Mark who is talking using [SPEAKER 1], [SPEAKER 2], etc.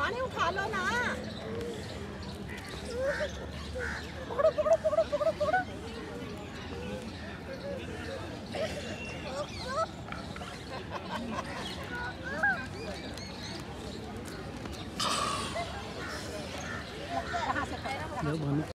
[SPEAKER 1] पानी उठा लो ना। पकड़ो पकड़ो पकड़ो पकड़ो पकड़ो। कहाँ से